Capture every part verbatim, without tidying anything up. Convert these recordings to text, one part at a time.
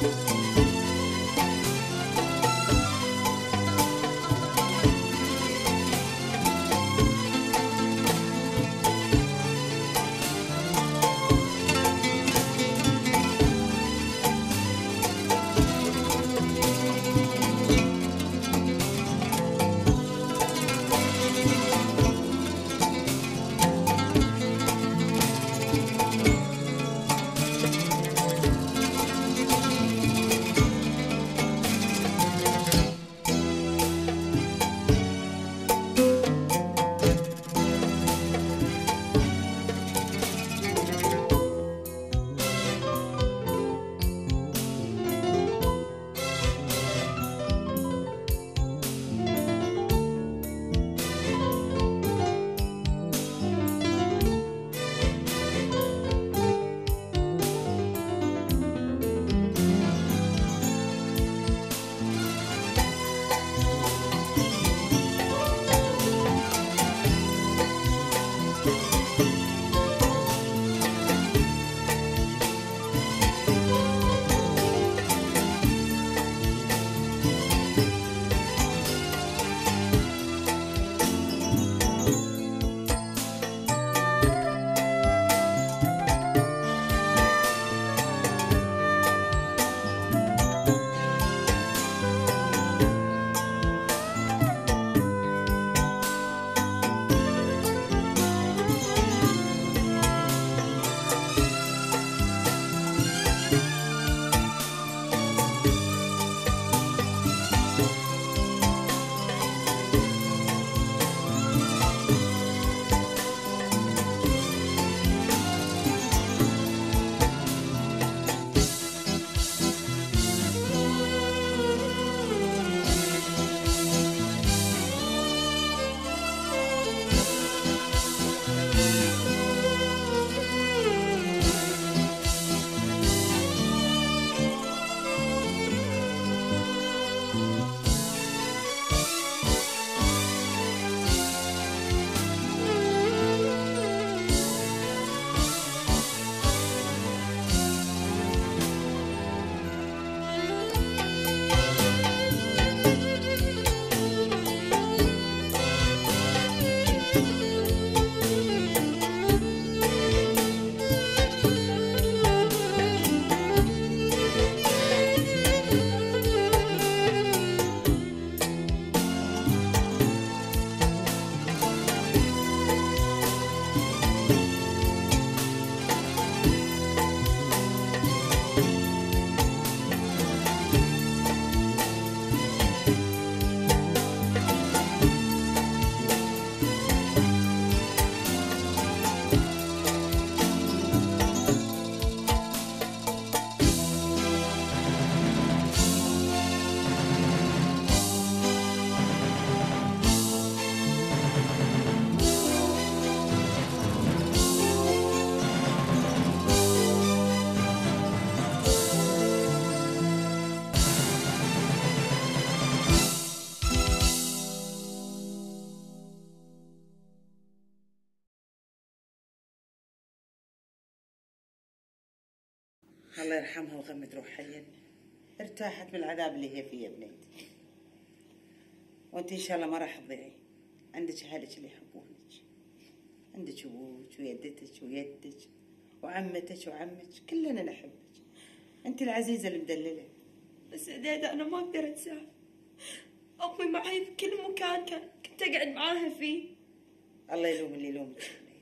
الله يرحمها وغمد روحها، ارتاحت من العذاب اللي هي فيه يا بنيتي. وانت ان شاء الله ما راح تضيعي، عندك اهلك اللي يحبونك، عندك ابوك ويدتك ويدك وعمتك وعمك، كلنا نحبك، انت العزيزه المدلله. بس عديدة انا ما اقدر انساها، امي معي في كل مكان كان كنت اقعد معاها فيه. الله يلوم اللي يلومك يا بنيتي.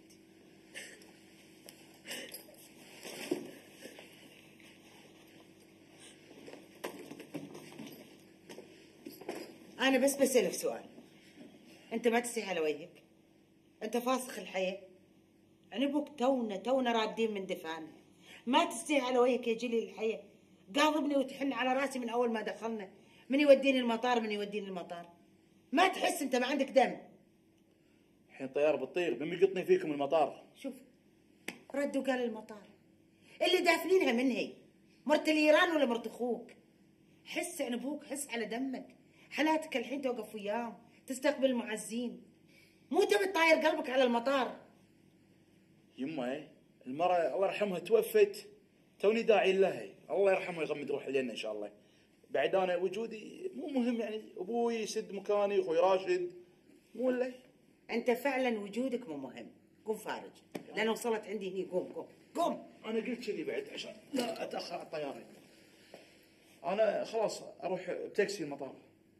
أنا بس بسألك سؤال، أنت ما تستحي على وجهك؟ أنت فاسخ الحياة؟ يعني أبوك تونا تونا رادين من دفعنا، ما تستحي على وجهك يا جليل الحياة، قاضبني وتحن على راسي من أول ما دخلنا، من يوديني المطار من يوديني المطار، ما تحس أنت ما عندك دم؟ الحين طيار بتطير بمن يقطني فيكم المطار. شوف ردوا قال المطار اللي دافنينها من هي؟ مرت الإيران ولا مرت أخوك؟ حس عن أبوك، حس على دمك، حالاتك الحين توقف وياهم تستقبل المعزين، مو تبي تطاير قلبك على المطار. يمه المرأة الله يرحمها توفت توني داعي لها، الله يرحمه ويغمد روح الجنه ان شاء الله. بعد انا وجودي مو مهم يعني، ابوي يسد مكاني، اخوي راشد، مو ولا؟ انت فعلا وجودك مو مهم. قوم فارج، لان وصلت عندي هني. قوم قوم قوم. انا قلت كذي بعد عشان لا اتاخر على الطياره. انا خلاص اروح بتاكسي المطار.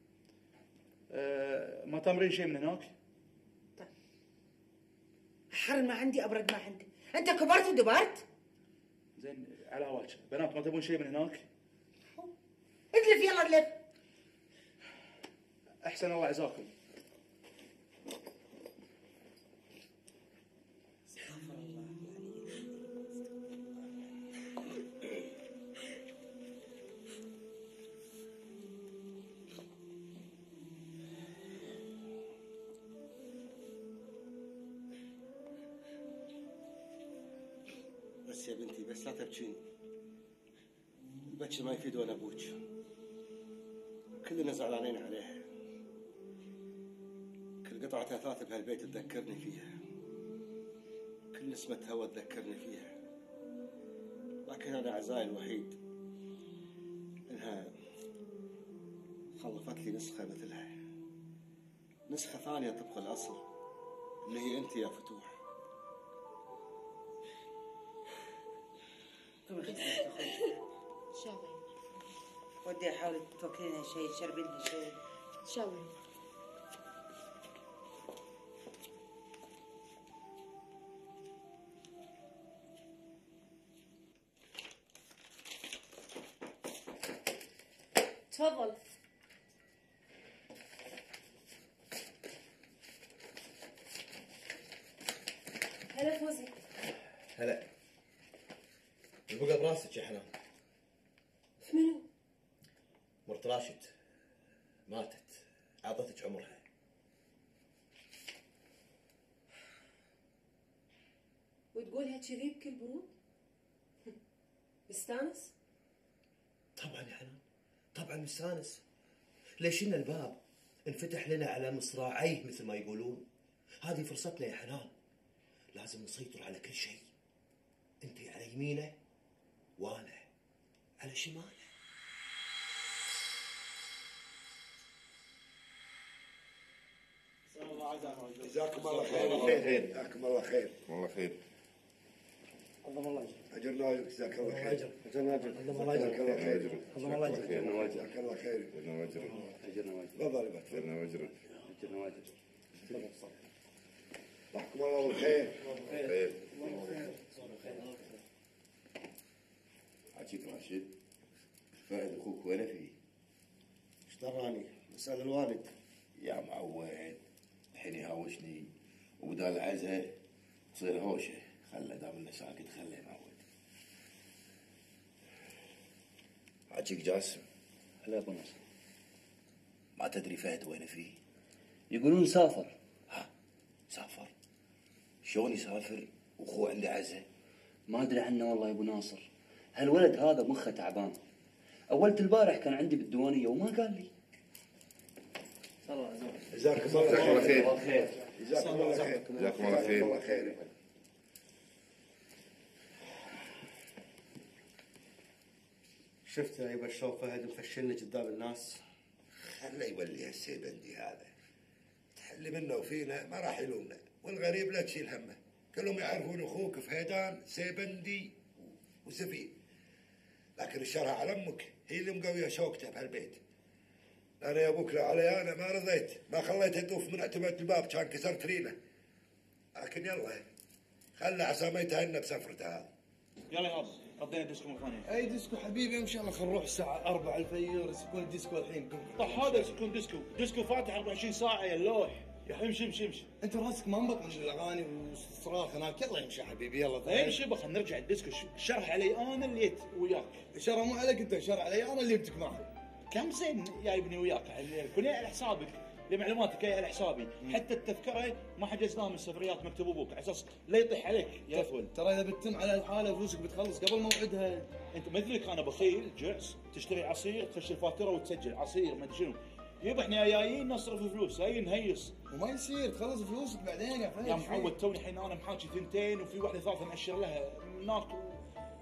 أه ما تامرين شيء من هناك؟ طيب حر ما عندي ابرد ما عندي. انت كبرت ودبرت؟ زين على هواك، بنات ما تبون شيء من هناك؟ اقلف يلا اقلف. احسن الله عزاكم. بس يا بنتي بس لا تبكين. البكي ما يفيد ولا ابوك. كلنا زعلانين عليها. كل قطعة أثاث بهالبيت تذكرني فيها. كل نسمة هوا تذكرني فيها. لكن أنا عزائي الوحيد إنها خلفت لي نسخة مثلها. نسخة ثانية طبق الأصل اللي هي أنت يا فتوح. شاوي ودي احاول توكلينها شيء، تشربي لها شيء. شاوي تفضل. هلا فوزي. هلا. البقى براسك يا حنان. منو؟ مرت راشد ماتت، عطتك عمرها. وتقولها كذي بكل برود؟ مستانس؟ طبعا يا حنان، طبعا مستانس. ليش إن الباب انفتح لنا على مصراعيه مثل ما يقولون. هذه فرصتنا يا حنان، لازم نسيطر على كل شيء. انت على يمينه وانا على شماله. جزاكم الله خير. جزاكم الله خير. والله خير. عظم الله اجرنا واجرك. جزاك الله خير. اجرنا واجرك. عظم الله جزاك الله خير. عظم الله اجرك. اجرنا واجرك. جزاك الله خير. اجرنا واجرك. اجرنا واجرك. تفضل يا اجرنا واجرك. اجرنا واجرك. جزاكم الله بالخير. خير. عجيب راشد، فهد اخوك وين فيه؟ ايش دراني؟ اسال الوالد. يا معود الحين يهاوشني، وبدال عزه تصير هوشه. خله دام انه ساكت خله يمعود. عجيك جاسم. هلا يا ابو نصر. ما تدري فهد وين فيه؟ يقولون سافر. ها سافر؟ شلون يسافر واخوه عنده عزه؟ ما ادري عنه والله يا ابو ناصر. هالولد هذا مخه تعبان. اولت البارح كان عندي بالديوانيه وما قال لي. جزاكم الله خير. جزاكم الله خير. جزاكم الله خير. الله خير. شفت يا يبا شلون فهد مفشلني قدام الناس. خله يولي هالسيبندي هذا، تحلي منه وفينا ما راح يلومنا، والغريب لا تشيل همه. كلهم يعرفون اخوك فهيدان سيبندي وسفين، لكن الشرها على امك هي اللي مقويه شوكته بهالبيت. انا يا ابوك لا علي انا ما رضيت، ما خليته يطوف من اعتماد الباب، كان كسرت رينه. لكن يلا خله عسى ما يتهنى بسفرته هذه. يلا يا ابو قضينا ديسكو مره ثانيه. اي ديسكو حبيبي، ان شاء الله خل نروح الساعه أربعة الفير يكون الديسكو الحين. طيب هذا يكون ديسكو، ديسكو فاتح أربعة وعشرين ساعه يا اللوح. يا حبيبي امشي امشي امشي. انت راسك ما انبط من الاغاني والصراخ هناك. يلا يمشي حبيبي يلا. اي شبه خلينا نرجع الديسكو. الشرح علي انا اللي جيت وياك. الشرع مو عليك انت، الشرع علي انا اللي جبتك معي. كم زين جايبني وياك، الكل على حسابك، لمعلوماتك جاي على حسابي. حتى التذكره ما حجزناها من السفريات مكتوب ابوك على اساس لا يطيح عليك يا فول. ترى اذا بتتم على الحاله فلوسك بتخلص قبل موعدها. انت مثلك انا بخيل جعس، تشتري عصير تخش الفاتوره وتسجل عصير ما ادري شنو. يبا احنا جايين نصرف فلوس، هاي نهيص. وما يصير تخلص فلوسك بعدين يا فهد. يا معود توني الحين انا محاكي ثنتين وفي واحده ثالثه مأشر لها هناك و...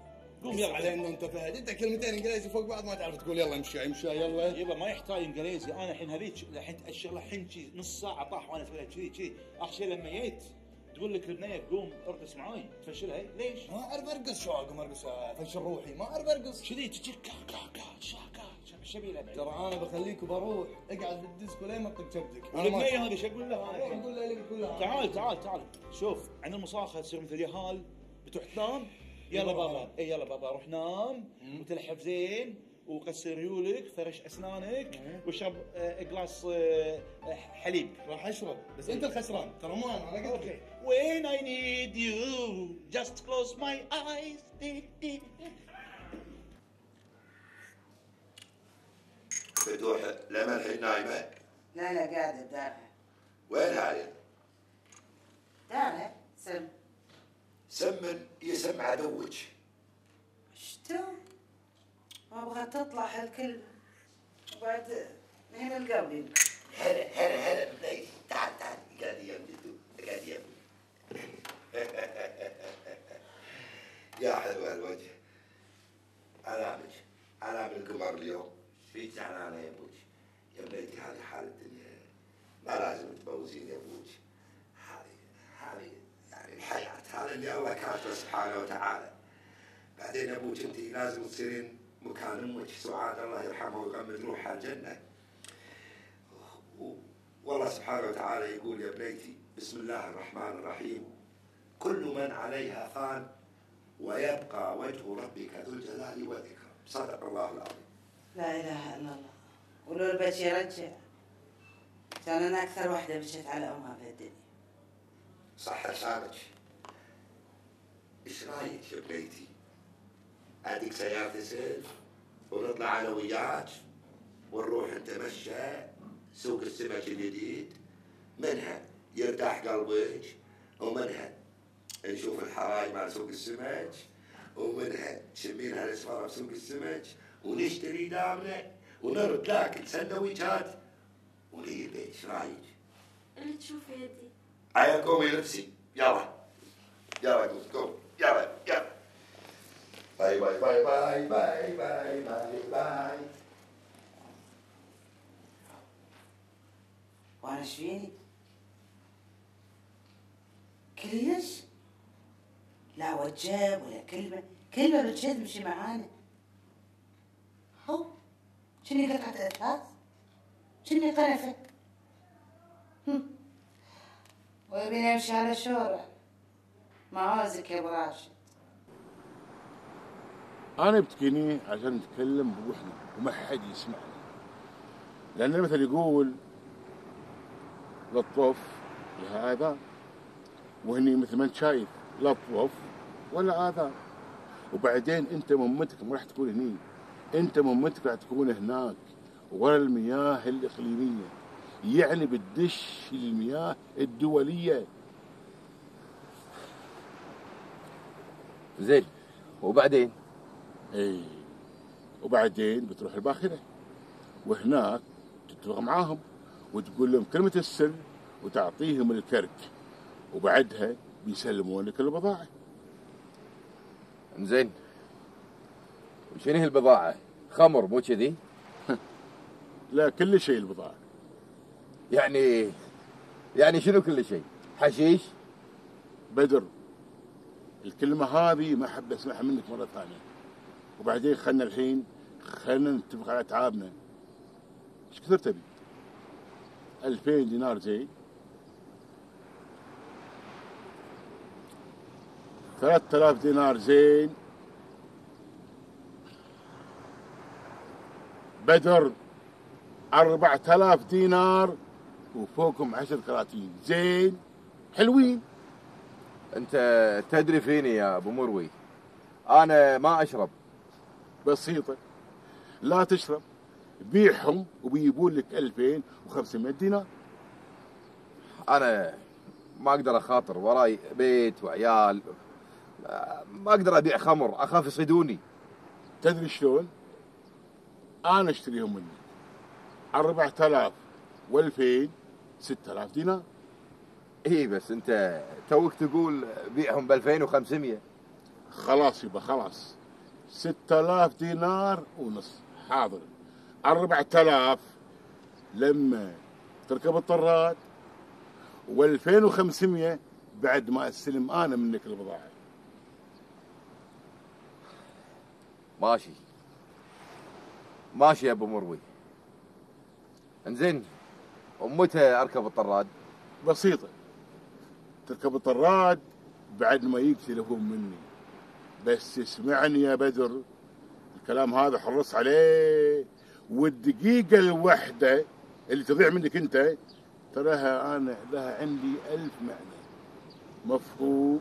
قوم يلا يلا على انه انت فهد، انت كلمتين انجليزي فوق بعض ما تعرف تقول يلا امشي امشي يلا. يبا ما يحتاج انجليزي، انا الحين هذيك الحين الشغله الحين شي نص ساعه طاح وانا اسوي كذي كذي، اخر شيء لما جيت تقول لك البنيه قوم ارقص معاي تفشلها ليش؟ ما اعرف ارقص، شو اقوم ارقص افشل روحي؟ ما اعرف ارقص. كذي تجي كا كا كا شاكا شبيله ترى انا بخليك وبروح اقعد في الديسكو لين ما تطق كبدك. البنيه هذه شو اقول لها انا الحين؟ اقول لها كلها تعال تعال تعال شوف عند المصاخه تصير مثل يهال بتروح تنام. يلا بابا اي يلا بابا روح نام وتلحف زين وقصر ريولك فرش اسنانك واشرب آه، قلاص آه، حليب. راح اشرب بس انت الخسران ترى مو انا. انا قلت لك When I need you just close my eyes. فتوح لما الحين نايمة؟ لا لا قاعدة دارها. وين هاي؟ دارها سم. سمن يسم عدوك. شتو؟ ما ابغى تطلع هالكلمة وبعد من القلب. هلا هلا هلا بني تعال تعال قاعد يم قاعد يم. يا حلو هالوجه. علامك علامك القمر اليوم. في زعلانة يا ابوك. يا بنيتي هذه حال الدنيا ما لازم تبوزين يا ابوك. هذه هذه يعني الحياة هذا اللي الله كاتبه سبحانه وتعالى. بعدين يا ابوك انت لازم تصيرين مكان امك سعاد الله يرحمها ويغمد روحها الجنة. والله سبحانه وتعالى يقول يا بنيتي بسم الله الرحمن الرحيم كل من عليها فان ويبقى وجه ربك ذو الجلال والإكرام. صدق الله العظيم. لا إله إلا الله. ولو البيت يرجع كان أنا أكثر واحدة بشت على أمها في الدنيا. صح لسانك. إيش رايك يا بنيتي؟ أديك سيارة سيلف ونطلع أنا وياك ونروح نتمشى سوق السمك الجديد، منها يرتاح قلبك ومنها نشوف الحراج مع سوق السمك ومنها تشمين هالاسمار بسوق السمك ونشتري دامنا ونرد ناكل سندويشات ونجيب. ايش رايك؟ اللي تشوف يدي. هيا قومي لبسي يلا يلا قوم قوم يلا يلا. باي باي باي باي باي باي باي باي. وأنا إيش فيني؟ كلش؟ لا وجاب ولا كلمة، كلمة بالجد مشي معانا. هو شني قطعة أثاث؟ شني قنفة؟ هم. ويبيني أمشي على شورى. معوزك يا أبو راشد. أنا بتكيني عشان نتكلم بروحنا وما حد يسمعنا، لأن المثل يقول للطف لها آذان، وهني مثل ما أنت شايف لا طف ولا آذان. وبعدين أنت مهمتك ما راح تكون هني، أنت مهمتك راح تكون هناك ورا المياه الإقليمية، يعني بتدش المياه الدولية. زين وبعدين؟ اي وبعدين بتروح الباخرة وهناك تتفق معاهم وتقول لهم كلمة السر وتعطيهم الكرت، وبعدها بيسلمون لك البضاعة. زين وشنو هي البضاعة؟ خمر مو كذي؟ لا كل شيء البضاعة. يعني يعني شنو كل شيء؟ حشيش؟ بدر الكلمة هذه ما أحب أسمعها منك مرة ثانية. وبعدين خلنا الحين خلنا نتفق على أتعابنا. إيش كثر تبي؟ ألفين دينار زين، ثلاثة آلاف دينار زين، بدر أربعة آلاف دينار وفوقهم عشر كراتين زين حلوين. أنت تدري فيني يا أبو مروي، أنا ما أشرب. بسيطة، لا تشرب، بيعهم وبيجيبون لك ألفين وخمسمائة دينار. أنا ما أقدر أخاطر، وراي بيت وعيال، ما أقدر أبيع خمر، أخاف يصيدوني. تدري شلون؟ أنا أشتريهم منك أربعة آلاف وألفين ستة آلاف دينار. إيه بس أنت توك تقول بيعهم بألفين وخمسمية. خلاص يبا خلاص، ستة آلاف دينار ونص. حاضر. أربعة آلاف لما تركب الطراد، وألفين وخمسمية بعد ما استلم أنا منك البضاعة. ماشي ماشي يا ابو مروي. انزين، ومتى اركب الطراد؟ بسيطة، تركب الطراد بعد ما يجي تليفون مني. بس اسمعني يا بدر، الكلام هذا حرص عليه، والدقيقة الواحدة اللي تضيع منك انت تراها انا لها عندي ألف معنى. مفهوم؟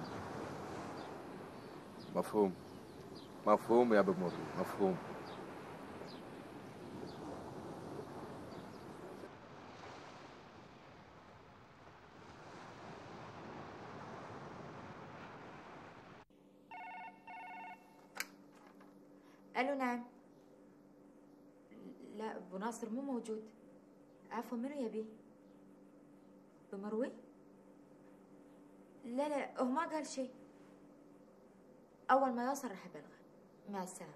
مفهوم مفهوم يا ابو مروي، مفهوم. الو نعم. لا ابو ناصر مو موجود. عفوا، منو يبي؟ بمروي؟ لا لا هو ما قال شيء. اول ما يوصل راح ابلغه. مع السلامه.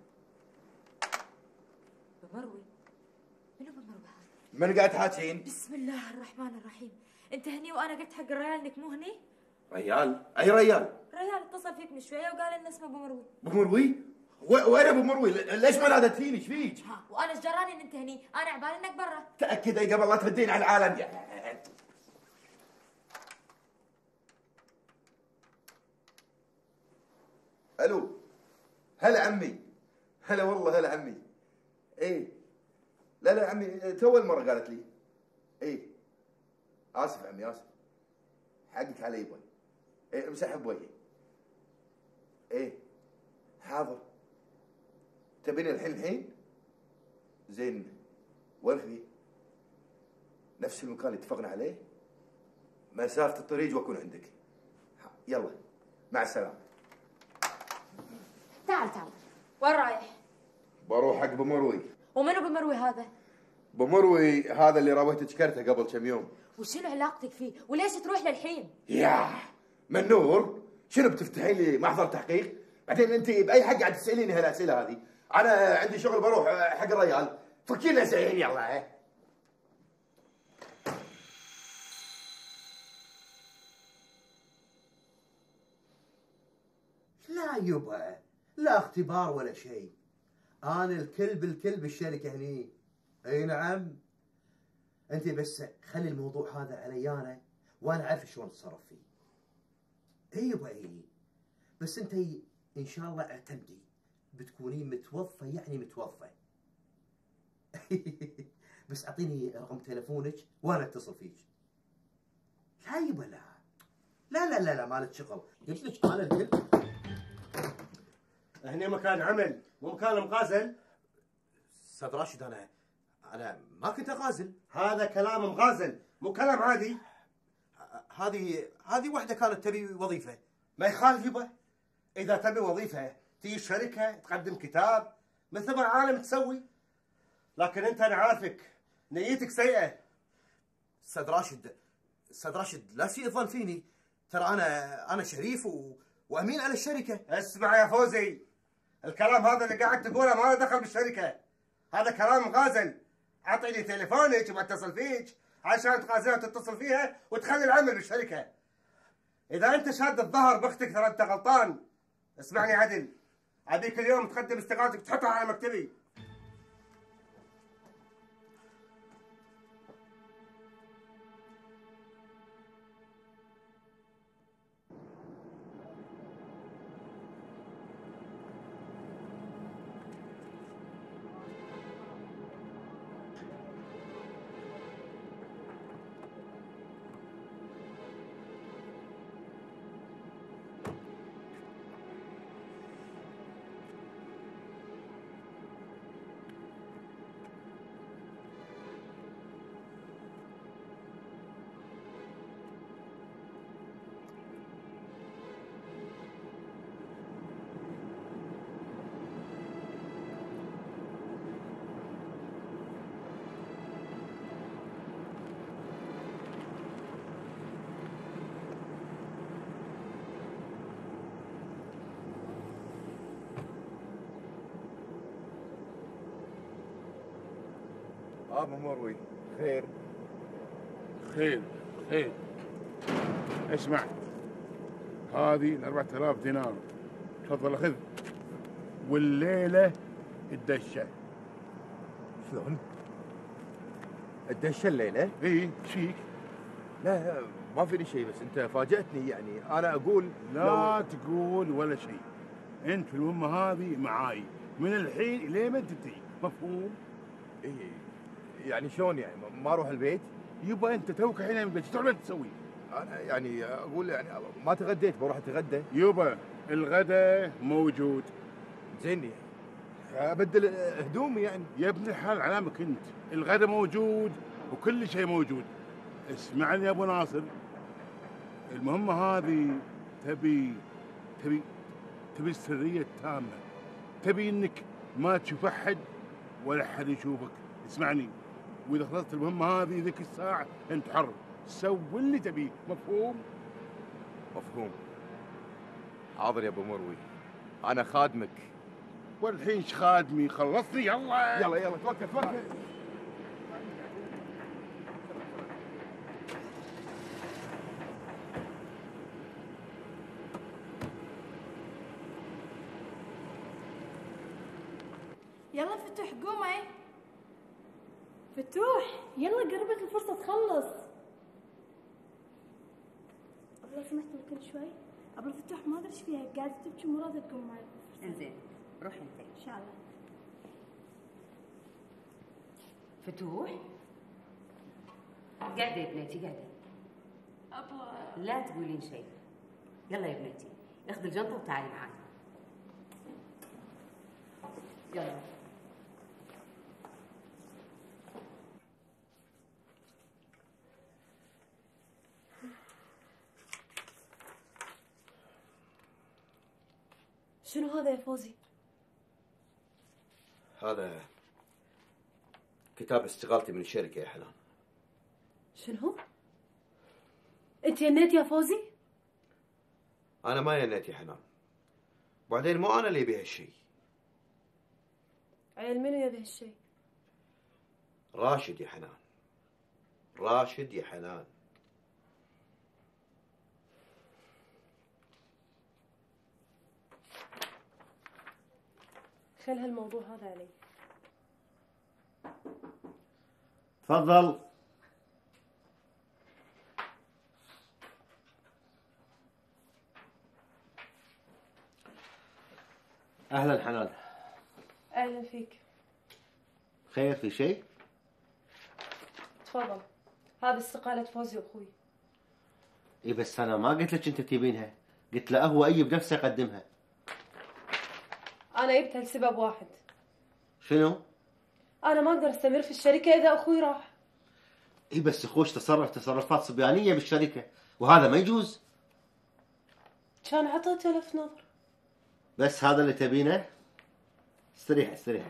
بمروي؟ منو بمروي هذا؟ من قاعد تحاكين؟ بسم الله الرحمن الرحيم. انت هني وانا قلت حق الريال انك مو هني؟ ريال؟ اي ريال؟ ريال اتصل فيك من شويه وقال ان اسمه بمروي. بمروي؟ وين ابو مروي؟ ليش ما نادتيني؟ ايش فيك؟ ها وانا ايش جراني ان انت هني؟ انا عبالي انك برا. تاكدي قبل لا تردين على العالم. الو، هلا عمي. هلا والله، هلا عمي. ايه لا لا عمي، تو اول مره قالت لي. ايه اسف عمي، اسف. حقك علي يبوي. ايه مسحب بوجهي. ايه حاضر. تبيني الحين الحين؟ زين، وين في؟ نفس المكان اللي اتفقنا عليه؟ مسافة الطريق واكون عندك. يلا مع السلامة. تعال تعال. وين رايح؟ بروح حق بمروي. ومنو بمروي هذا؟ بمروي هذا اللي راويتك كرته قبل كم يوم. وشنو علاقتك فيه؟ وليش تروح للحين؟ ياه منور، شنو بتفتحي لي محضر تحقيق؟ بعدين انت باي حق قاعد تساليني هالاسئله هذه؟ انا عندي شغل بروح حق الريال، فكي لنا زين يلا. لا يبا، لا اختبار ولا شيء. انا الكل بالكل بالشركه هني. اي نعم. انت بس خلي الموضوع هذا علي انا، وانا عارف شلون اتصرف فيه. اي يبا اي. بس انت ان شاء الله اعتمدي بتكونين متوظفه، يعني متوظفه. بس اعطيني رقم تلفونك وانا اتصل فيك. لا يبا لا لا لا لا, لا مالك شغل. قلت لك انا الكل. هنا مكان عمل مو مكان مغازل. استاذ راشد، انا انا ما كنت اغازل. هذا كلام مغازل مو كلام عادي. هذه هذه واحده كانت تبي وظيفه. ما يخالف يبا، اذا تبي وظيفه تجي الشركه تقدم كتاب مثل ما العالم تسوي. لكن انت انا عارفك نيتك سيئه. استاذ راشد، استاذ راشد لا تسيء الظن فيني، ترى انا انا شريف و... وامين على الشركه. اسمع يا فوزي، الكلام هذا اللي قاعد تقوله ما له دخل بالشركه، هذا كلام غازل. اعطيني تليفونك وبتصل فيك عشان تغازلها وتتصل فيها وتخلي العمل بالشركه. اذا انت شاد الظهر باختك ترى انت غلطان. اسمعني عدل، ابيك اليوم تقدم استقالتك تحطها على مكتبي. ابو مروي خير خير خير. اسمع، هذه ال أربعة آلاف دينار، تفضل خذ، والليله الدشه. شلون؟ الدشه الليله؟ اي شيك؟ لا ما فيني شيء، بس انت فاجأتني يعني. انا اقول لا لو... تقول ولا شيء، انت المهمه هذه معاي من الحين لين ما تنتهي، مفهوم؟ اي يعني شلون يعني ما اروح البيت؟ يبا انت توك الحين من البيت، ايش تروح تسوي؟ انا يعني اقول يعني ما تغديت، بروح اتغدى. يبا الغداء موجود. زين ابدل هدومي يعني. يا ابن الحلال علامك انت، الغداء موجود وكل شيء موجود. اسمعني يا ابو ناصر، المهمه هذه تبي تبي تبي السريه التامه، تبي انك ما تشوف احد ولا احد يشوفك. اسمعني، واذا خلصت المهمه هذه ذيك الساعه انت حر، سوي اللي تبيه، مفهوم؟ مفهوم. حاضر يا ابو مروي، انا خادمك. والحين ايش خادمي؟ خلصني يلا يلا يلا توكل توكل. يلا فتوح قومي. فتوح يلا قربت الفرصة تخلص. لو سمحت كل شوي. أبلة فتوح ما أدري إيش فيها، قاعدة تبكي وما راضية تقوم معي. انزين روح انت إن شاء الله. فتوح قاعدة يا بنيتي قاعدة. أبلة لا تقولين شيء. يلا يا بنيتي اخذي الجنطة وتعالي معاي. يلا. شنو هذا يا فوزي؟ هذا كتاب استقالتي من الشركة يا حنان. شنو؟ انت ينيت يا فوزي؟ أنا ما ينيت يا حنان، وبعدين مو أنا اللي يبي هالشيء. عيل منو يبي هالشيء؟ راشد يا حنان، راشد يا حنان. خل هالموضوع هذا علي. تفضل. اهلا حنان. اهلا فيك. خير في شيء؟ تفضل، هذه استقالة فوزي واخوي. اي بس انا ما قلت لك انت تبينها، قلت له هو اي بنفسه يقدمها. انا جبتها لسبب واحد. شنو؟ انا ما اقدر استمر في الشركة اذا اخوي راح. اي بس اخوش تصرف تصرفات صبيانية بالشركة وهذا ما يجوز. كان عطيته لفت نظر. بس هذا اللي تبينه؟ استريح استريح.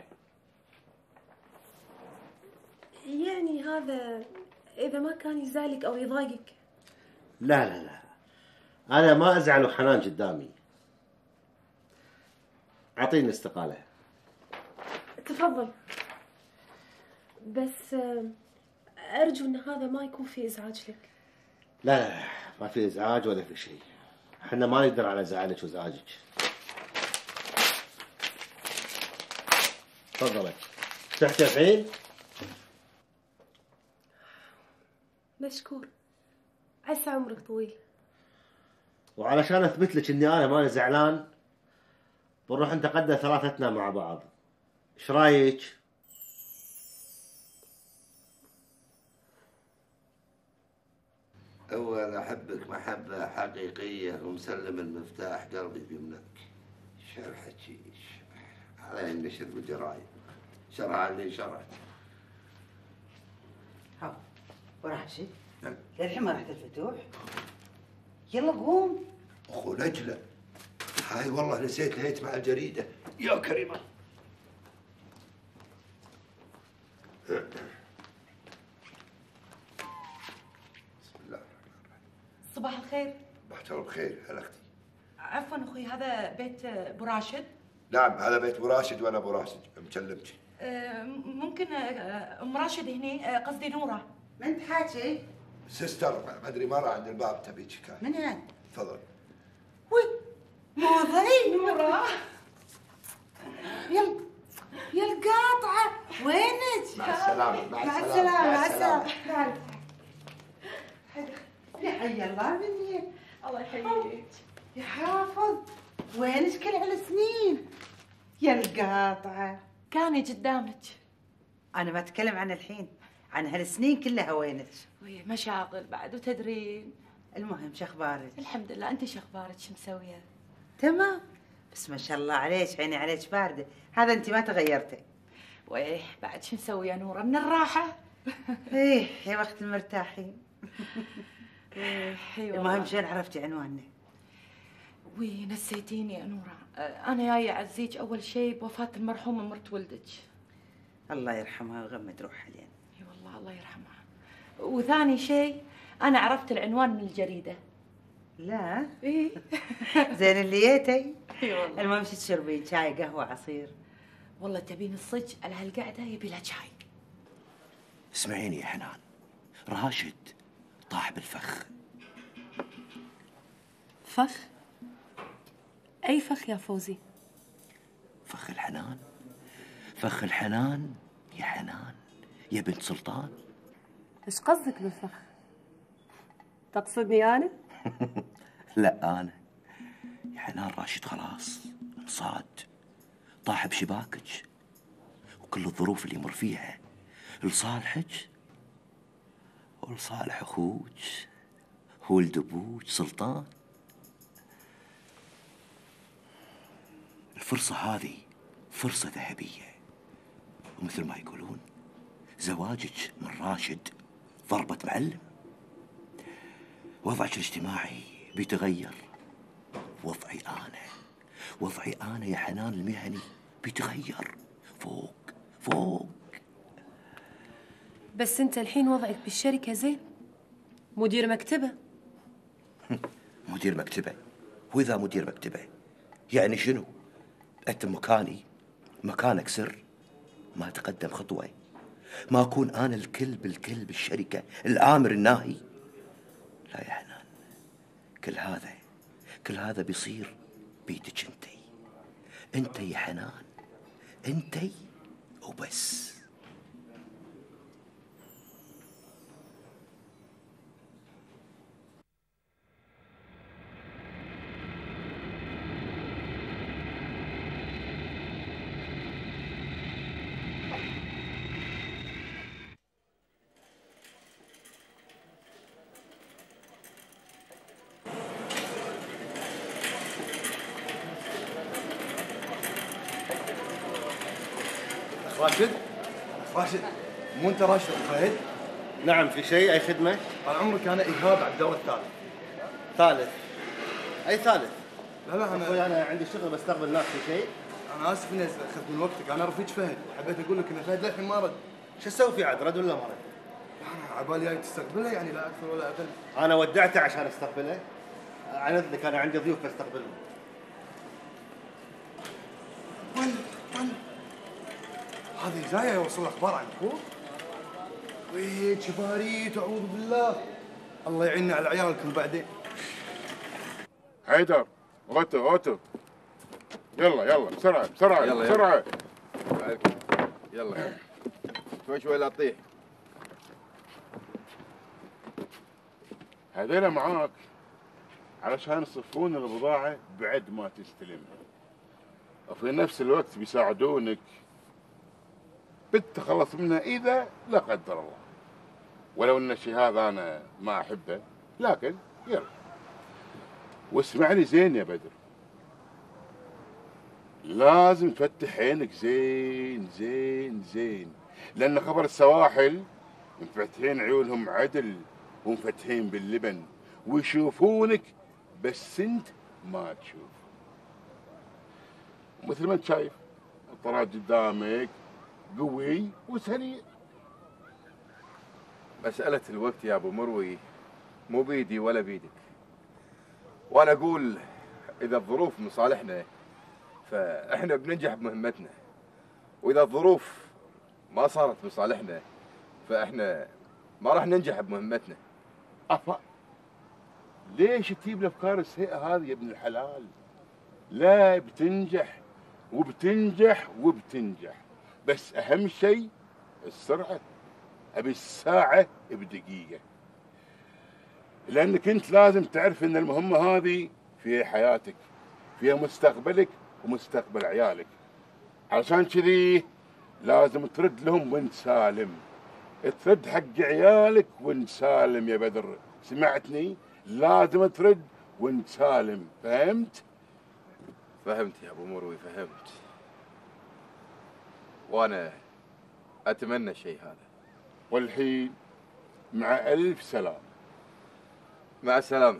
يعني هذا اذا ما كان يزعلك او يضايقك. لا لا لا، انا ما ازعل حنان قدامي. اعطيني الاستقالة. تفضل، بس ارجو ان هذا ما يكون في ازعاج لك. لا لا ما في ازعاج ولا في شيء، احنا ما نقدر على زعلك وازعاجك. تفضلي. فتحت الحين؟ مشكور، عسى عمرك طويل. وعلشان اثبت لك اني انا ماني زعلان بنروح نتغدى ثلاثتنا مع بعض، ايش رايك؟ أول أحبك محبة حقيقية ومسلم المفتاح قلبي بيمنك. شرحك على النشر والجرايد، شرع اللي شرعت. ها وراشد للحين ما رحت الفتوح؟ يلا قوم. أخو نجلة، هاي والله نسيت لهيت مع الجريدة. يا كريمة. صباح الخير. صباح الخير. هلا اختي. عفوا اخوي، هذا بيت ابو راشد؟ نعم هذا بيت ابو راشد وانا ابو راشد مكلمك. آه، ممكن آه، ام راشد هني، آه، قصدي نوره. ما انت حاجه؟ سيستر ما ادري مرة عند الباب تبيك كان. من هاد؟ تفضل. وي مو ضي نوره. يلا يا القاطعه وينك؟ مع السلامة. مع السلامه. مع السلامه. تعال يا حي الله مني. الله يحييك يا حافظ. وينك كل هالسنين يا القاطعه؟ كاني قدامك. انا ما اتكلم عن الحين، عن هالسنين كلها وينك؟ وي مشاغل بعد وتدرين. المهم شو اخبارك؟ الحمد لله. انت شو اخبارك؟ شو مسويه؟ تمام بس ما شاء الله عليك، عيني عليك بارده، هذا انت ما تغيرتي. ويه بعد شو نسوي يا نوره من الراحه؟ ايه يا وقت المرتاحين. ايه المهم شلون عرفتي عنواننا؟ وي نسيتيني يا نوره. آه، انا جايه اعزيك اول شيء بوفاه المرحومه مرت ولدك. الله يرحمها ويغمد روحها لين. اي والله الله يرحمها. وثاني شيء انا عرفت العنوان من الجريده. لا ايه زين اللي جيتي. اي والله. المهم شو تشربين؟ شاي قهوه عصير؟ والله تبين الصج على هالقعده يبي لها شاي. اسمعيني يا حنان، راشد طاح بالفخ. فخ؟ أي فخ يا فوزي؟ فخ الحنان. فخ الحنان يا حنان يا بنت سلطان. إيش قصدك بالفخ؟ تقصدني أنا؟ لا أنا يا حنان. راشد خلاص انصاد، طاح بشباكك، وكل الظروف اللي يمر فيها لصالحك ولصالح أخوك ولد أبوك سلطان. الفرصة هذه فرصة ذهبية، ومثل ما يقولون زواجك من راشد ضربة معلم. وضعك الاجتماعي بيتغير، وضعي أنا وضعي أنا يا حنان المهني بيتغير فوق فوق. بس أنت الحين وضعك بالشركة زين، مدير مكتبة. مدير مكتبة؟ وإذا مدير مكتبة يعني شنو؟ أنت مكاني مكانك سر، ما تقدم خطوة، ما أكون أنا الكل بالكل بالشركة، الآمر الناهي. لا يا حنان، كل هذا كل هذا بيصير بيدك انتي. انتي يا حنان، انتي وبس. راشد راشد مو انت راشد ابو فهد؟ نعم، في شيء؟ اي خدمه؟ طال عمرك انا ايهاب على الدور الثالث. ثالث؟ اي ثالث؟ لا لا اخوي انا انا عندي شغل بستقبل ناس. في شيء؟ انا اسف اني اخذت من وقتك، انا رفيج فهد، حبيت اقول لك ان فهد للحين ما رد. شو اسوي فيه عاد؟ رد ولا ما رد؟ انا على بالي جاي تستقبله يعني، لا اكثر ولا اقل. انا ودعته عشان استقبله. عن اذنك انا عندي ضيوف بستقبلهم. وين وين هذه جايه يوصل اخبار عن اخوك؟ ويت شباريت اعوذ بالله، الله يعيننا على عيالكم بعدين. حيدر اوتو اوتو، يلا يلا بسرعه بسرعه يلا بسرعه. يلا يلا شوي شوي لا تطيح. هذيلا معاك علشان يصفون البضاعه بعد ما تستلمها، وفي نفس الوقت بيساعدونك بالتخلص منها اذا لا قدر الله. ولو ان الشيء هذا انا ما احبه، لكن يلا. واسمعني زين يا بدر، لازم تفتح عينك زين زين زين، لان خبر السواحل مفتحين عيونهم عدل ومفتحين باللبن ويشوفونك، بس انت ما تشوف. مثل ما انت شايف الطراد قدامك قوي وسريع. مسألة الوقت يا ابو مروي مو بيدي ولا بيدك، وانا اقول اذا الظروف من صالحنا فاحنا بننجح بمهمتنا، واذا الظروف ما صارت بصالحنا، فاحنا ما راح ننجح بمهمتنا. أفا ليش تجيب الأفكار السيئة هذه يا ابن الحلال؟ لا، بتنجح وبتنجح وبتنجح، بس أهم شيء السرعة. أبي الساعة بدقيقة، لأنك أنت لازم تعرف أن المهمة هذه فيها حياتك، فيها مستقبلك ومستقبل عيالك. علشان كذي لازم ترد لهم وانت سالم، ترد حق عيالك وانت سالم يا بدر، سمعتني؟ لازم ترد وانت سالم، فهمت؟ فهمت يا ابو مروي، فهمت. وانا اتمنى الشيء هذا. والحين مع الف سلامة. مع السلامة.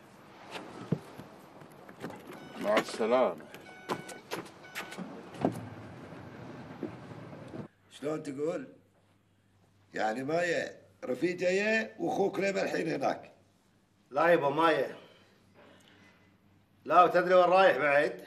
مع السلامة. شلون تقول؟ يعني مايا رفيجة يا واخوك ريما الحين هناك. لا يبا مايا. لا، وتدري وين رايح بعد؟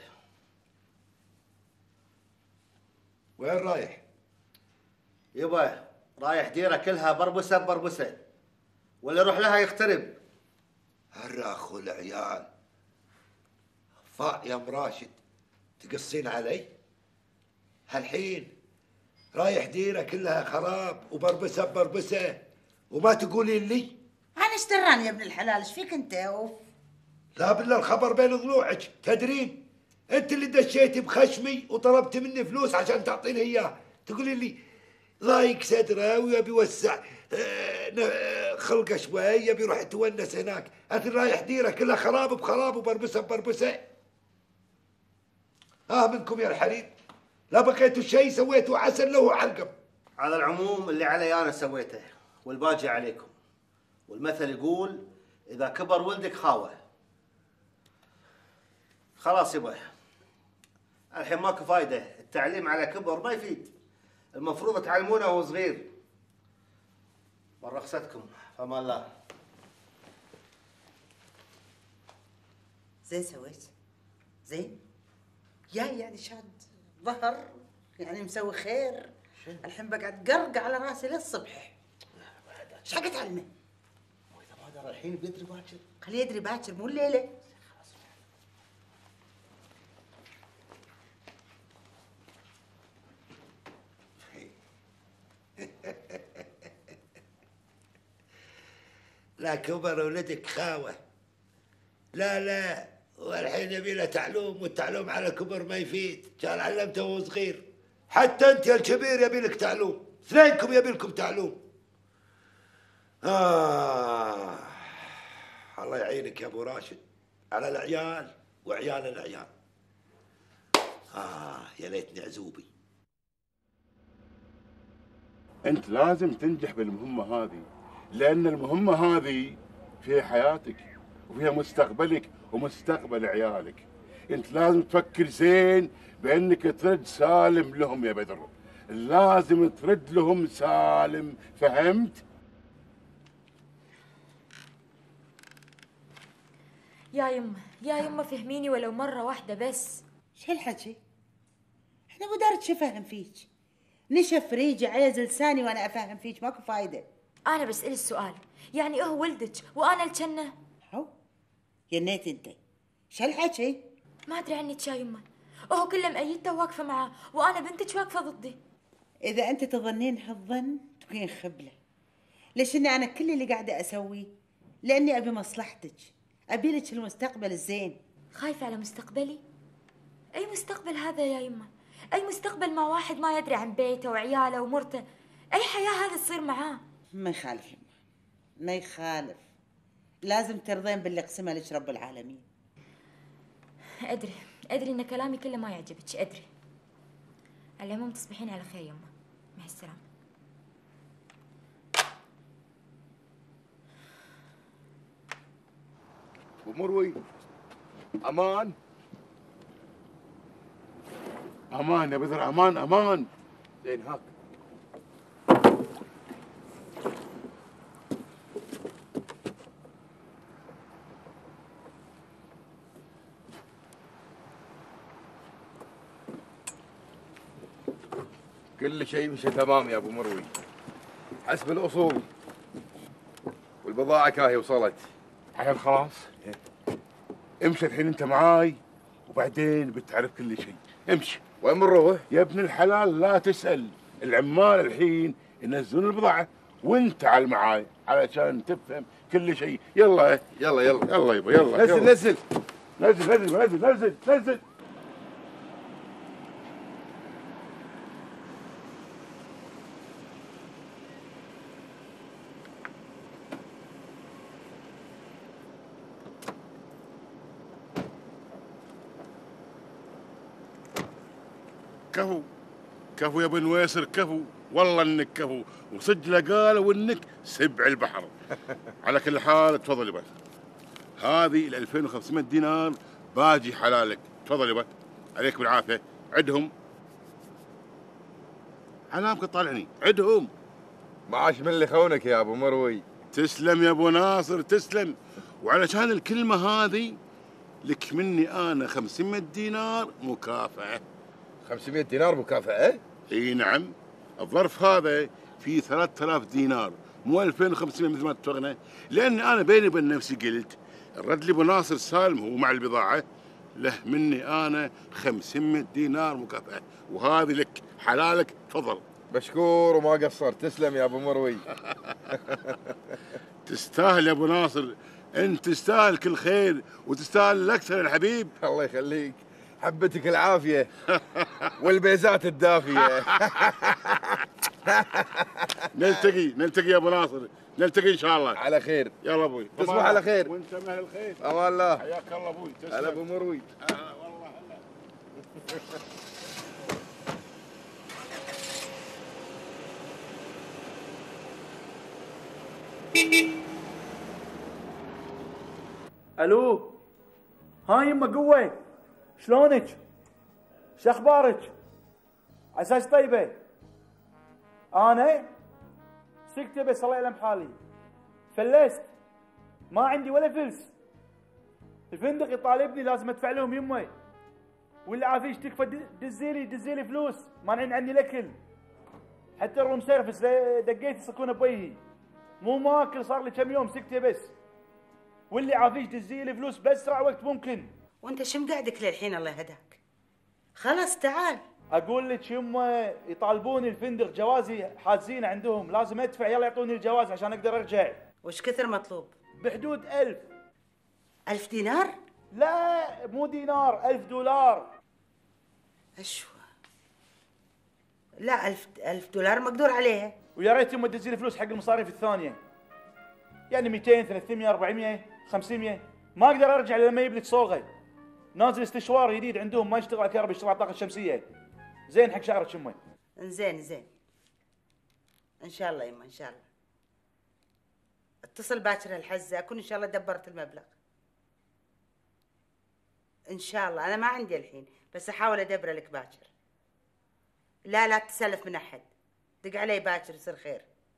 وين رايح؟ يبا رايح ديره كلها بربسه ببربسه، واللي يروح لها يخترب. هالراخ والعيال. فاء يا مراشد، تقصين علي؟ هالحين رايح ديره كلها خراب وبربسه ببربسه وما تقولين لي؟ انا ايش دراني يا ابن الحلال؟ ايش فيك انت؟ اوف. لا بالله الخبر بين ضلوعك، تدرين؟ انت اللي دشيتي بخشمي وطلبت مني فلوس عشان تعطيني اياه، تقولي لي ضايق صدره ويبي يوسع خلقه شوي، يبي يروح يتونس هناك، انت رايح ديره كلها خراب بخراب وبربسه ببربسه. اه منكم يا الحريم، لا بقيتوا شيء سويتوا عسل له علقم. على العموم اللي علي انا سويته والباقي عليكم، والمثل يقول اذا كبر ولدك خاوه. خلاص يبا، الحين ماكو فايده، التعليم على كبر ما يفيد، المفروض تعلمونه وهو صغير. من رخصتكم، فما الله. زين سويت، زين. يا يعني شاد ظهر، يعني مسوي خير. الحين بقعد قرق على راسي للصبح. ايش حق تعلمه؟ واذا ما الحين بيدري باكر. خليه يدري باكر مو الليله. لا كبر ولدك خاوه. لا لا، والحين يبي له تعلوم، والتعلوم على كبر ما يفيد، كان علمته وهو صغير. حتى انت يا الكبير يبي لك تعلوم، اثنينكم يبي لكم تعلوم. آه الله يعينك يا ابو راشد على العيال وعيال العيال. آه يا ليتني عزوبي. أنت لازم تنجح بالمهمة هذه، لأن المهمة هذه فيها حياتك وفيها مستقبلك ومستقبل عيالك. أنت لازم تفكر زين بأنك ترد سالم لهم يا بدر، لازم ترد لهم سالم، فهمت؟ يا يمه يا يمه فهميني ولو مرة واحدة بس. شو هالحكي؟ احنا مو دارت شو افهم فيك؟ نشف ريجي عيز لساني وانا افهم فيك، ماكو فايده. انا بسأل السؤال، يعني هو ولدك وانا الجنة؟ هو ينيت انت، شو هالحكي؟ ما ادري عنك يا يمه، هو كله مأيدته واقفة معاه وانا بنتك واقفة ضدي. اذا انت تظنين هالظن تكونين خبله. ليش اني انا كل اللي قاعده اسويه لاني ابي مصلحتك، ابي لك المستقبل الزين. خايفة على مستقبلي؟ اي مستقبل هذا يا يمه؟ اي مستقبل مع واحد ما يدري عن بيته وعياله ومرته؟ اي حياة هذا تصير معاه؟ ما يخالف يمه، ما يخالف، لازم ترضين باللي قسمها لك رب العالمين. ادري ادري ان كلامي كله ما يعجبك، ادري. على العموم تصبحين على خير يمه، مع السلامة. أبو مروي، أمان أمان يا بدر، أمان أمان. زين هاك. كل شيء مشى تمام يا ابو مروي، حسب الاصول، والبضاعه كاهي وصلت. الحين خلاص امشي الحين انت معاي وبعدين بتعرف كل شيء. امشي. وين بنروح؟ يا ابن الحلال لا تسأل، العمال الحين ينزلون البضاعة وانت تعال معاي علشان تفهم كل شيء. يلا يلا يلا يلا يبا يلا نزل يلا. نزل نزل نزل نزل نزل نزل. كفو كفو يا بن ويسر، كفو والله انك كفو، وصدق قالوا انك سبع البحر. على كل حال تفضل يبا، هذه ال ألفين وخمسمائة دينار باجي حلالك. تفضل يبا، عليك بالعافيه. عدهم علامك طالعني، عدهم. معاش من اللي خونك يا ابو مروي. تسلم يا ابو ناصر تسلم، وعلشان الكلمه هذه لك مني انا خمسمائة دينار مكافاه. خمسمائة دينار مكافأة؟ اي نعم، الظرف هذا فيه ثلاثة آلاف دينار مو ألفين وخمسمائة مثل ما اتفقنا، لاني انا بيني وبين نفسي قلت الرد لي ابو ناصر سالم هو مع البضاعه له مني انا خمسمائة دينار مكافاه، وهذه لك حلالك. تفضل. مشكور وما قصرت، تسلم يا ابو مروي. تستاهل يا ابو ناصر، انت تستاهل كل خير وتستاهل الاكثر يا الحبيب. الله يخليك، حبتك العافيه والبيزات الدافيه. نلتقي نلتقي يا ابو ناصر، نلتقي ان شاء الله على خير. يلا ابوي، تصبح على خير. وانت من اهل الخير. امان الله. حياك الله ابوي. تسلم. هلا ابو مروي. هلا والله هلا. الو، ها يمه قوه، شلونك؟ شو اخبارك؟ عساس طيبه؟ انا سكت بس الله يعلم حالي، فلست ما عندي ولا فلس. الفندق يطالبني لازم ادفع لهم يمه، واللي عافيش تكفى دزيلي دزيلي فلوس، مانعين عني الاكل، حتى الروم سيرفس دقيت يصكون بوجهي، مو ماكل صار لي كم يوم سكتة بس، واللي عافيش دزيلي فلوس باسرع وقت ممكن. وانت شو مقعدك للحين الله يهداك؟ خلاص تعال. اقول لك يمه يطالبوني الفندق جوازي حاجزين عندهم، لازم ادفع، يلا يعطوني الجواز عشان اقدر ارجع. وش كثر مطلوب؟ بحدود ألف. ألف دينار؟ لا مو دينار، ألف دولار. أشوى. لا ألف ألف دولار مقدور عليها. ويا ريت يمه تدزي لي فلوس حق المصاريف الثانية، يعني مئتين ثلاثمائة أربعمائة خمسمائة، ما اقدر ارجع لما يجيب لك صوغه. نازل استشوار جديد عندهم ما يشتغل على الكهرباء، يشتغل على الطاقة الشمسية. زين حق شعرك يمه. زين زين. ان شاء الله يمه ان شاء الله. اتصل باكر هالحزه اكون ان شاء الله دبرت المبلغ. ان شاء الله انا ما عندي الحين بس احاول ادبره لك باكر. لا لا تسلف من احد، دق علي باكر يصير خير.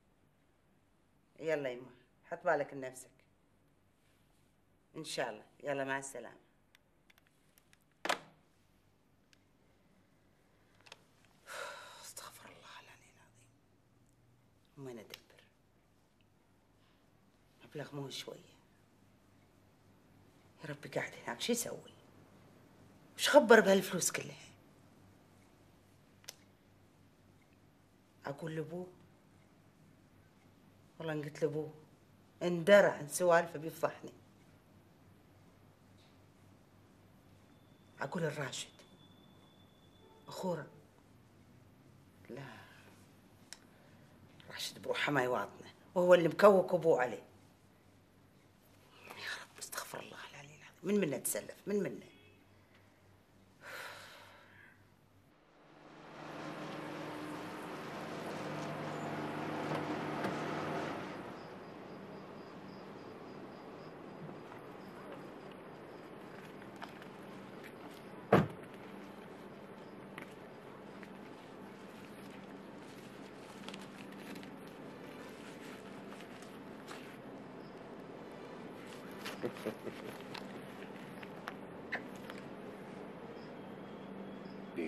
يلا يمه حط بالك لنفسك. ان شاء الله. يلا مع السلامه. استغفر الله العلي العظيم. وين ادبر؟ مبلغ مو شويه. يا ربي قاعد هناك شو يسوي؟ وش خبر بهالفلوس كلها؟ اقول لابوه؟ والله ان قلت لابوه اندرى عن سوالفه بيفضحني. اقول الراشد اخوره. لا راشد بروحه ما يواطنه، وهو اللي مكوك ابوه عليه. يا رب استغفر الله العلي العظيم. من منه تسلف من منه.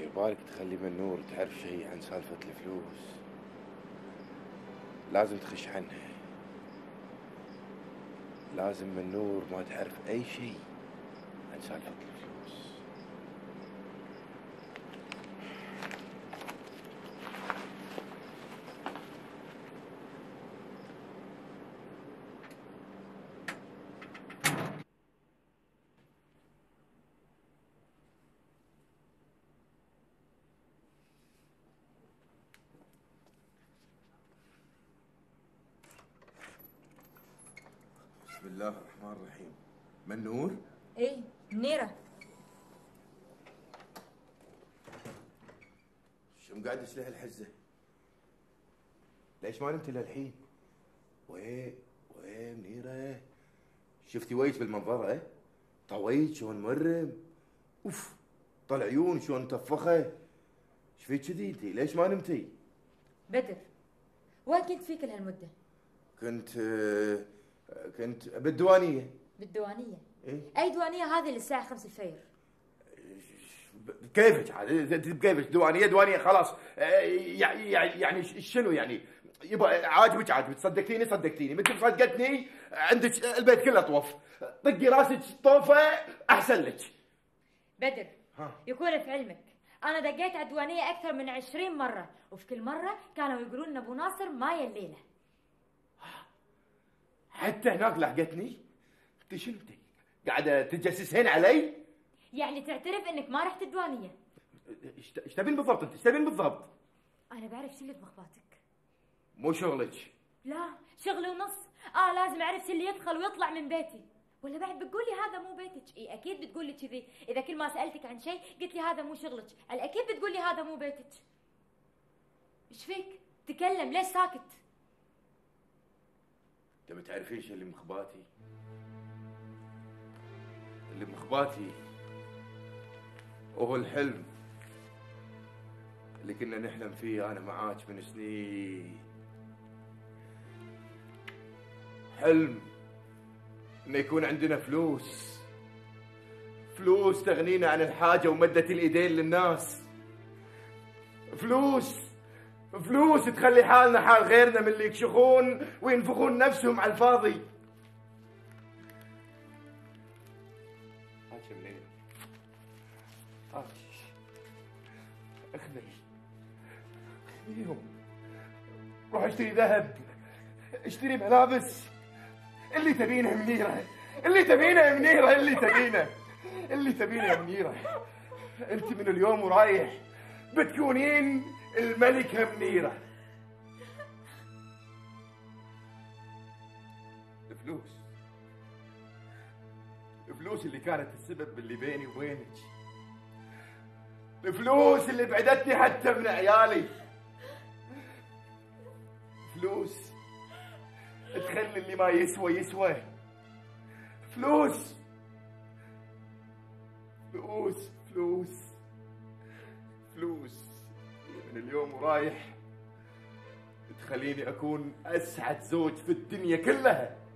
يبالك تخلي منور تعرف شيء عن سالفة الفلوس، لازم تخش عنها، لازم منور ما تعرف أي شيء عن سالفة الفلوس. بسم الله الرحمن الرحيم. منور؟ ايه منيرة. شو مقعدش لها الحزة؟ ليش ما نمتي للحين؟ وين وين منيرة؟ شفتي وجهك بالمنظرة ايه؟ طويت شلون مرم؟ اوف طلع عيون شلون متفخة؟ ايش فيك كذي انتي؟ ليش ما نمتي؟ بدر وين كنت في كل هالمدة؟ كنت كنت بالديوانية. بالديوانية؟ ايه؟ اي ديوانية هذه اللي الساعة خمسة الفجر؟ كيفك عاد كيفك ديوانية ديوانية خلاص. يعني يعني شنو يعني؟ يبا عاجبك عاجبك، صدقتيني صدقتيني، مثل صدقتني عندك البيت كله طوف، طقي راسك طوفه احسن لك. بدر ها. يكون في علمك انا دقيت على الديوانية اكثر من عشرين مرة، وفي كل مرة كانوا يقولون ابو ناصر ما يليله. حتى هناك لحقتني؟ انت شنو انت؟ قاعده تتجسسين علي؟ يعني تعترف انك ما رحت الديوانية؟ ايش تبين بالضبط انت؟ ايش تبين بالضبط؟ انا بعرف شو اللي بمخباتك. مو شغلك. لا شغلي ونص. اه لازم اعرف شو اللي يدخل ويطلع من بيتي. ولا بعد بتقولي هذا مو بيتك؟ اي اكيد بتقولي كذي، اذا كل ما سالتك عن شيء قلت لي هذا مو شغلك، الاكيد بتقولي هذا مو بيتك. ايش فيك؟ تكلم، ليش ساكت؟ تبي تعرفين شو اللي مخباتي؟ اللي مخباتي هو الحلم اللي كنا نحلم فيه انا معاك من سنين. حلم انه يكون عندنا فلوس، فلوس تغنينا عن الحاجة ومدة الايدين للناس، فلوس فلوس تخلي حالنا حال غيرنا من اللي يكشخون وينفخون نفسهم على الفاضي. هاك منين؟ هاك اخذي خذيهم، روح اشتري ذهب، اشتري ملابس، اللي تبينه منيرة، اللي تبينه منيرة، اللي تبينه اللي تبينه يا منيرة. انت من اليوم ورايح بتكونين الملكة منيرة. الفلوس الفلوس اللي كانت السبب باللي بيني وبينك، الفلوس اللي بعدتني حتى من عيالي، فلوس تخلي اللي ما يسوى يسوى، فلوس فلوس فلوس فلوس من اليوم ورايح تخليني أكون أسعد زوج في الدنيا كلها.